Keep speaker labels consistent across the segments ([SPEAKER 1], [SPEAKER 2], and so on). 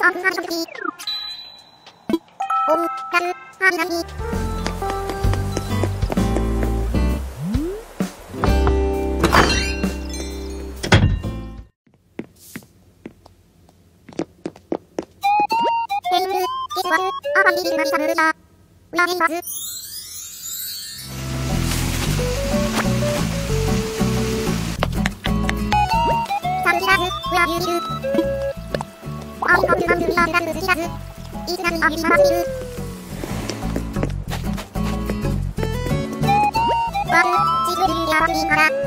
[SPEAKER 1] アンハショキオンガルハンナミヘイムルゲスワルアバンビルナリサムルサウラヘンバズサンキラズウラビュービルアンコクマンドゥミランダルズシラズイーナルアビシャラズビルワルチズルリンギアバンビンカラ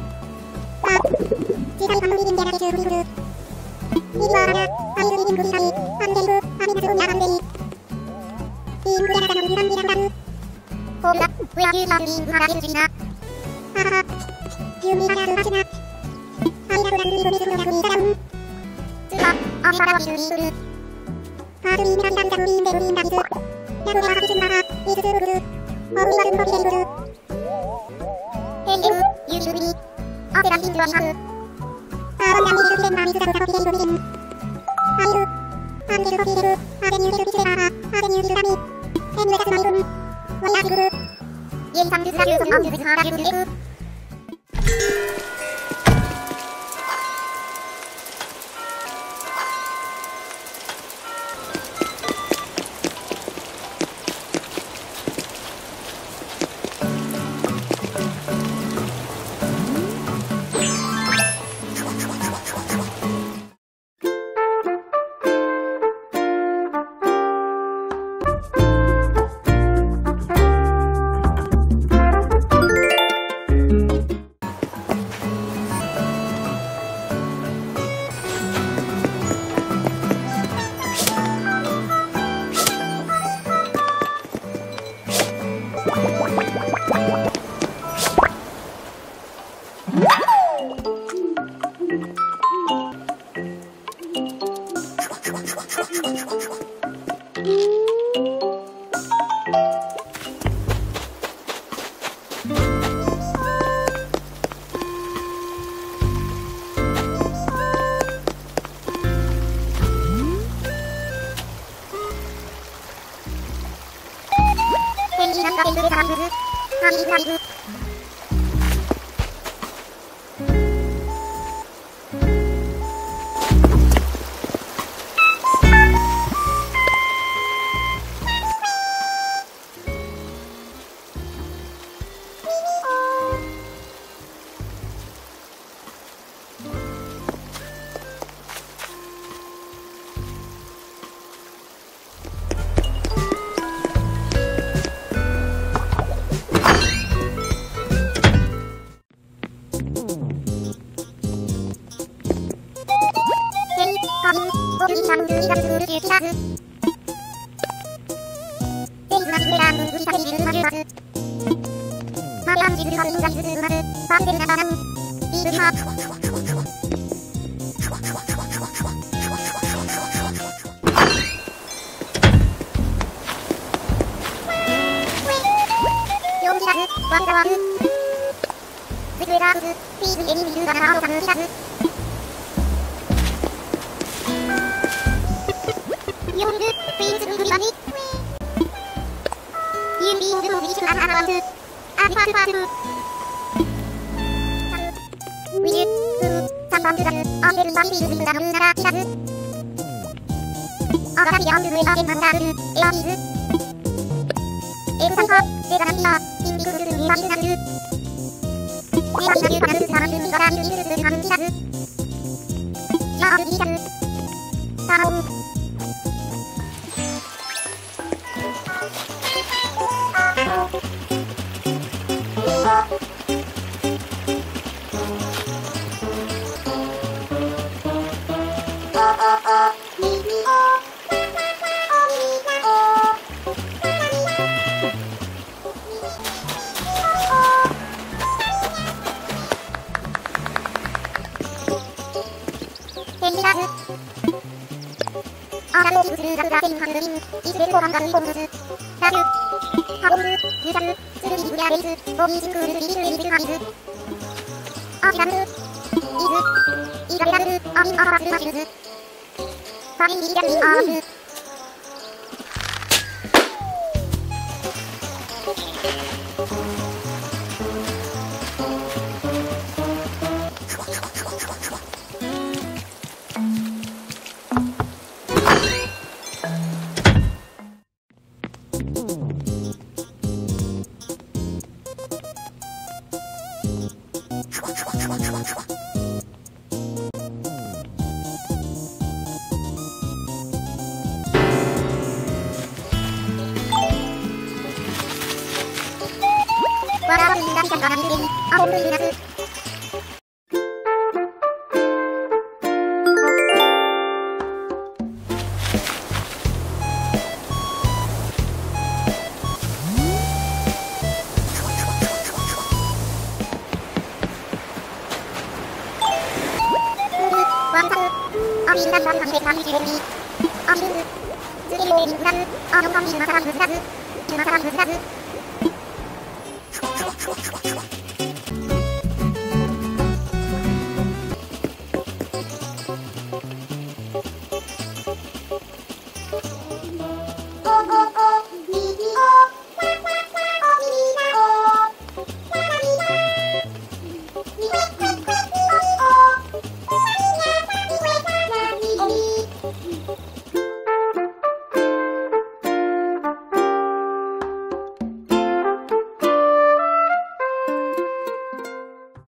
[SPEAKER 1] チザイカンドリリンギアラケチューブリブルミリワーラナアイルリリングリラミアンデルブアミナズウニアバンデリイングヤラカノリランビランダルホームラウヤビューランビングハラゲルジリナハハハジュミラヤルバチナアイラブランリブミズルラグミダラウンツハアミバラワビルリンブルハードリーメラミランダルリンベルリンダビズヤブレハビチュンラハイズズルブルオウイワルンボビデリブルヘイエルユーシュビリアテラヒンドアミハムアーバンヤミリルキレンマミズダブタコピデリブリリンアイルアンデルコピデルアベニューデルビチュレラハアベニュービルラミエムレタスマイルンワイアビグルイエンサンルズラユーソンアンズズハーラユービレクなんかベルタランブズハミライブボビーサムズリラズグルキューキラズデイズナズグレラングルリタケリルルマジュマズマリアンジグルハルンザリズズルマズバンデルナバナンビールリハヨンキラズワンザワルズグレラーズピーズエニミルガナラーオサムリラズヨング、プリンスグリバニユンビングのビリシュアナアワンズアビファルファルウィジュ、フー、サンバンズザルアンベルンバンビーズズンダムナラキラズアガラビアンズグレアゲンマンダールエアビーズエルサンカ、デガナミアインディクルルルミバンズナルルエアビナルパナルズサランズミガラビルルルルハンキラズジャールギータルサラオンアラローキブスルーザルラテンハンドリンイスレルゴハンガルンボムズラルハボムズユーザルスルリブリアレイズボミージンクールリリルエンズルハミズアキラムルイズイガレラルルアミンアハバスルマシルズフパリリアリアーズわらぶんだりかがみれにあほんぶんなすワンタクアミンダンダンダンデカミジレミアミンズズリオインダンアノカミンマサランブズダズマサランブズダズ